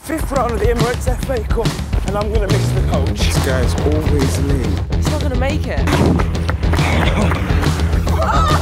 5th round of the Emirates FA Cup, and I'm going to miss the coach. This guy's always late. He's not going to make it.